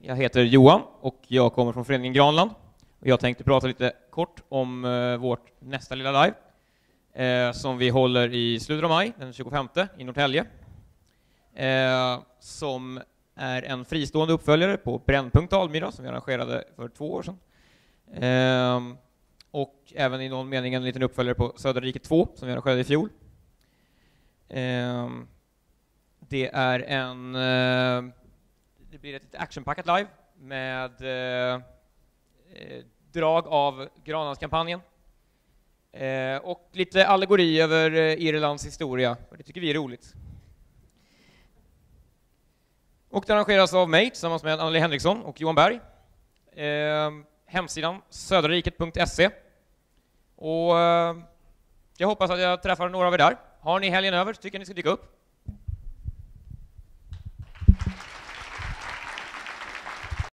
Jag heter Johan och jag kommer från föreningen Granland. Och jag tänkte prata lite kort om vårt nästa lilla live som vi håller i slutet av maj, den 25 i Norrtälje. Som är en fristående uppföljare på Brännpunkt Almyra som vi arrangerade för 2 år sedan. Och även i någon mening en liten uppföljare på Södra riket 2 som vi arrangerade i fjol. Det är det blir ett lite actionpackat live med drag av Granlandskampanjen och lite allegori över Irlands historia, och det tycker vi är roligt. Och det arrangeras av mig tillsammans med Anneli Henriksson och Johan Berg. Hemsidan södrariket.se. Och jag hoppas att jag träffar några av er där. Har ni helgen över så tycker jag ni ska dyka upp.